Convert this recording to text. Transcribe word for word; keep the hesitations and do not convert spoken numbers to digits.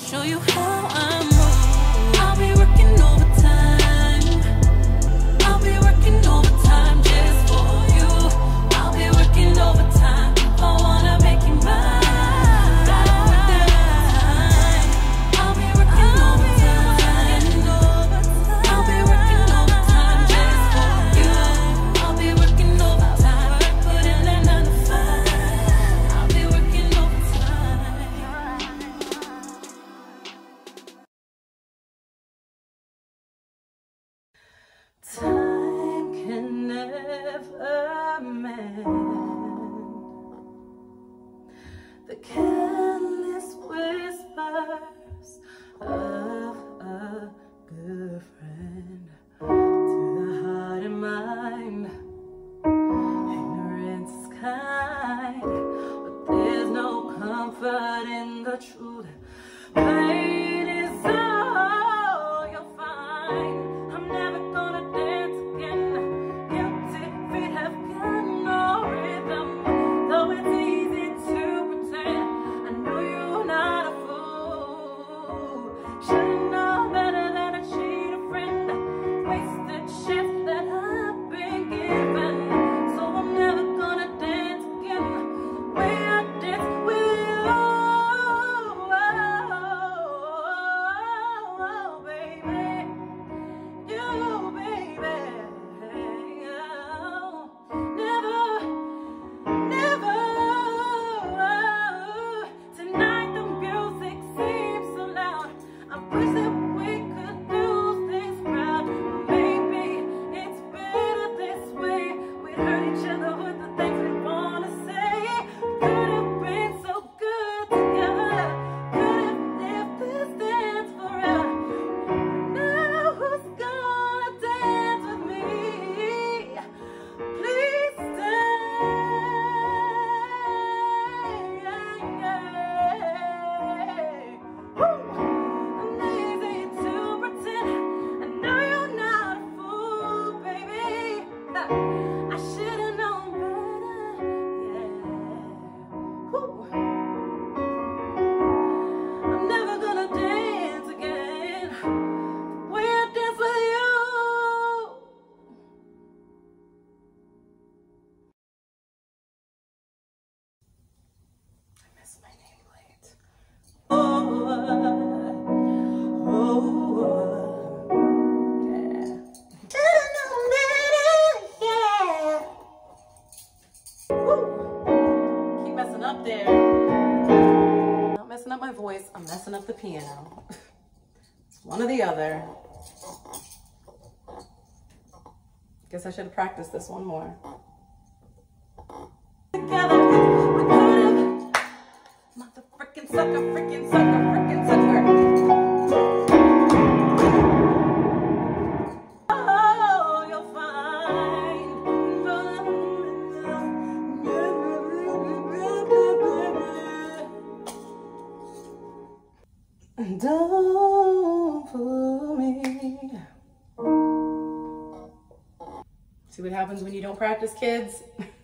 show you how I move. I'll be working overtime. I'll be working overtime just for you. I'll be working overtime. I wanna make you mine. I'll be working overtime. I'll be working overtime just for you. I'll be working overtime. Put in that nine to five. I'll be working overtime. Time can never mend the careless whispers of a good friend. To the heart and mind, ignorance is kind, but there's no comfort in the truth. Pain is all you'll find. I'm never gonna dance again. Guilty feet have got no rhythm. Though it's easy to pretend, I know you're not a fool. Should've known better than to cheat a friend. Wasted chance that I've been given. So I'm never gonna dance again the way I dance with you. Oh, baby. You, baby, oh, never, never. Tonight the music seems so loud. I wish that we could lose this crowd. Maybe it's better this way. We hurt each other with the things we wanna say. Could have been so good together. Could have lived this dance forever. Now who's gonna dance with me? Please stay. Woo! Uneasy to pretend. I know you're not a fool, baby. I should've known better. Yeah. Woo! I'm never gonna dance again the way I dance with you. I miss my nameplate. Oh, oh, oh, yeah. Should've known better, yeah. Woo! Keep messing up there. Not messing up my voice, I'm messing up the piano. It's one or the other. Guess I should have practiced this one more. Together, we could have. Mother frickin' sucker, frickin' sucker, frickin' sucker. Oh, you'll find. Don't fool me. See what happens when you don't practice, kids?